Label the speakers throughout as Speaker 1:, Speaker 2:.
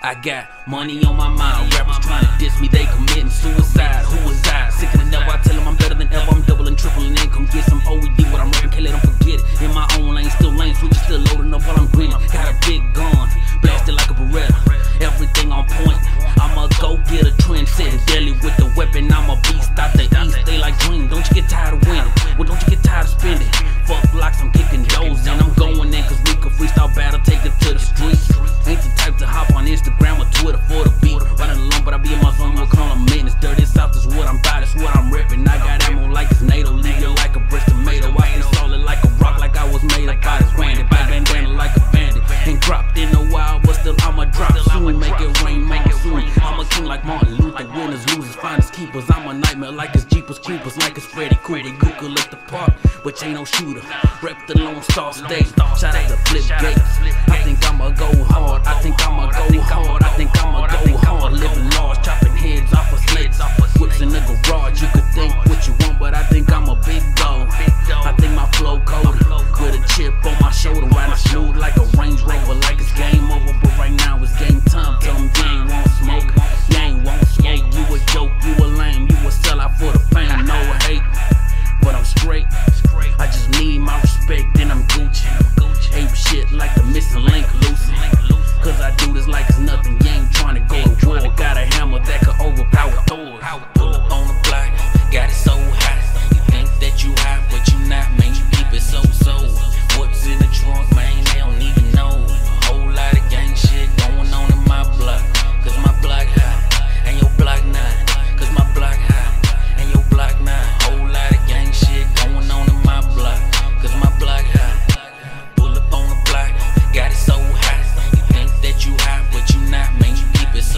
Speaker 1: I got money on my mind. Rappers trying to diss me, they committing suicide. Who is I? Sicker than ever. I tell them I'm better than ever. I'm doubling, tripling income. Get some OED, what I'm rapping, can't let them forget it. In my own lane, still lane switch, still loading up while I'm grinning. Got a big gun, blasted like a Beretta. Everything on point. I'ma go get a trend, sitting deadly with the weapon. I'm a beast out the east. They like dream. Don't you get tired of winning? Well, don't you get tired of spending? Fuck blocks, I'm kicking doors and I'm going in, cause we can freestyle battle, take it to the streets. Ain't the type to hop on Instagram or Twitter for the beat. Running alone, but I be in my zone, we'll call them maintenance. Dirty South is what I'm about, it's what I'm ripping. I got ammo like it's NATO, leave it like a breast tomato. I can solid like a rock, like I was made up by the granted. By bandana like a bandit. Ain't dropped in a while, but still I'ma drop soon. Make it rain, monsoon. I'm a king like Martin Luther. Winners, losers, finders, keepers. I'm a nightmare like it's Jeepers Creepers, like it's Freddy Krueger. You could lift the park, but you ain't no shooter. Rep the Lone Star State. Shout out to Flip Gates. I think I'ma go hard. I think I'ma go hard. I think I'ma go hard. Living large, chopping heads off of sleds. Whips in the garage. You could think what you want, but I think I'm a big dog. I think my flow cold with a chip on my shoulder, riding smooth like a Range Rover, like it's game over. But right now it's game time. Tell them you ain't won't smoke. You ain't won't smoke. You a joke. You a lame. You a sellout for the fame. No hate, but I'm straight. I just need my respect, then I'm Gucci. Ape shit like the missing link, Lucy. Cause I do this like it's nothing. You ain't trying to go to war. Got a hammer that could overpower Thor. Pull up on the block, got it so hot. You think that you hot, but you not, man. You keep it so. What's in the trunk, man? They don't even know. A whole lot of gang shit going on in my block. Cause my block hot, and your block not. Cause my block hot, and your block not. Whole lot of gang shit going on in my block. Cause my block hot. Pull up on the block, got it so hot. You think that you hot, but you not, man. You keep it so.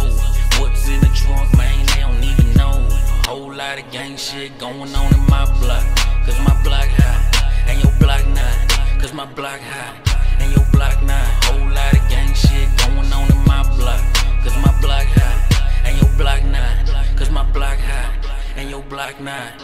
Speaker 1: What's in the trunk, man? They don't even know. A whole lot of gang shit going on in my block. Cause my block hot, and your block not. Cause my block hot, and your block not. Whole lot of gang shit going on in my block. Cause my block hot, and your block not. Cause my block hot, and your block not.